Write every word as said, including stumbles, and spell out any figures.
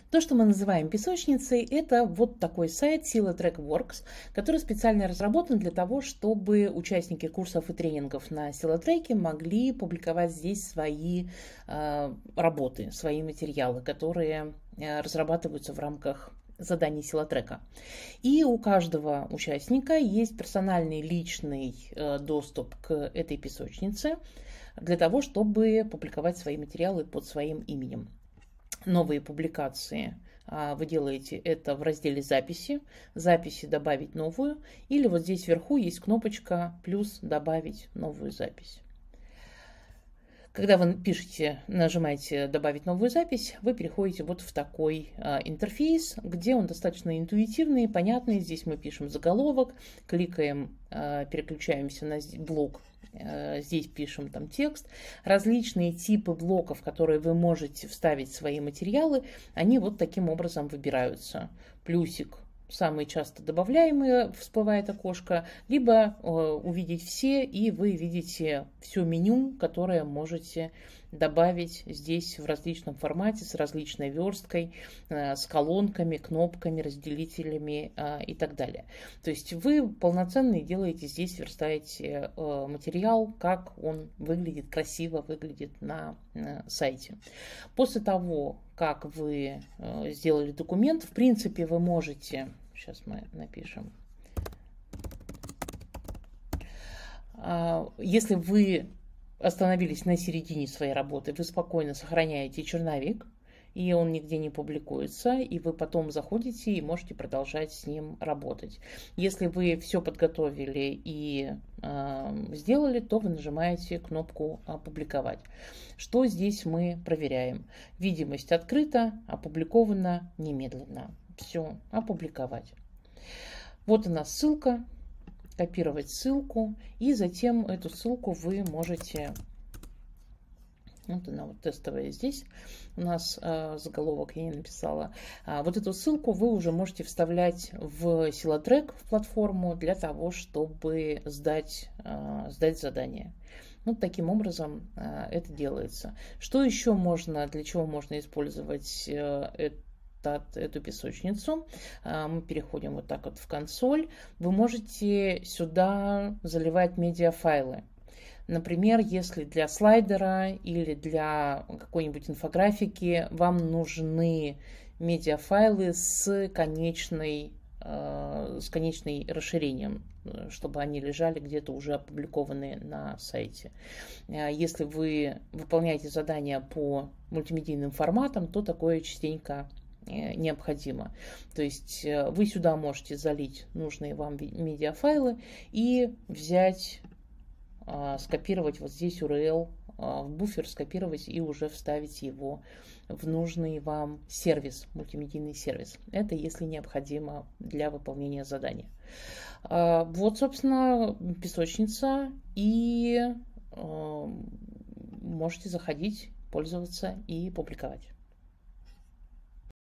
То, что мы называем песочницей, это вот такой сайт Silatrack Works, который специально разработан для того, чтобы участники курсов и тренингов на Silatrack могли публиковать здесь свои э, работы, свои материалы, которые э, разрабатываются в рамках заданий Silatrack. И у каждого участника есть персональный личный э, доступ к этой песочнице для того, чтобы публиковать свои материалы под своим именем. Новые публикации вы делаете это в разделе «Записи», «Записи», «Добавить новую», или вот здесь вверху есть кнопочка «Плюс добавить новую запись». Когда вы пишете, нажимаете «Добавить новую запись», вы переходите вот в такой а, интерфейс, где он достаточно интуитивный, понятный. Здесь мы пишем заголовок, кликаем, а, переключаемся на блок. Здесь пишем там текст. Различные типы блоков, которые вы можете вставить в свои материалы, они вот таким образом выбираются. Плюсик — самые часто добавляемые, всплывает окошко, либо э, увидеть все, и вы видите все меню, которое можете добавить здесь в различном формате, с различной версткой, э, с колонками, кнопками, разделителями э, и так далее. То есть вы полноценно делаете здесь, верстаете э, материал, как он выглядит, красиво выглядит на э, сайте. После того, как вы э, сделали документ, в принципе, вы можете, сейчас мы напишем, э, если вы остановились на середине своей работы, вы спокойно сохраняете черновик, и он нигде не публикуется, и вы потом заходите и можете продолжать с ним работать. Если вы все подготовили и э, сделали, то вы нажимаете кнопку «Опубликовать». Что здесь мы проверяем? Видимость открыта, опубликована немедленно. Все, опубликовать. Вот она ссылка, копировать ссылку, и затем эту ссылку вы можете... Вот она вот тестовая здесь. У нас э, заголовок я не написала. А, вот эту ссылку вы уже можете вставлять в Silatrack, в платформу, для того, чтобы сдать, э, сдать задание. Вот таким образом э, это делается. Что еще можно, для чего можно использовать э, этот, эту песочницу? Э, мы переходим вот так вот в консоль. Вы можете сюда заливать медиафайлы. Например, если для слайдера или для какой-нибудь инфографики вам нужны медиафайлы с конечной, э, с конечной расширением, чтобы они лежали где-то уже опубликованные на сайте. Если вы выполняете задания по мультимедийным форматам, то такое частенько необходимо. То есть вы сюда можете залить нужные вам медиафайлы и взять, скопировать вот здесь ю ар эл в буфер, скопировать и уже вставить его в нужный вам сервис, мультимедийный сервис. Это если необходимо для выполнения задания. Вот, собственно, песочница, и можете заходить, пользоваться и публиковать.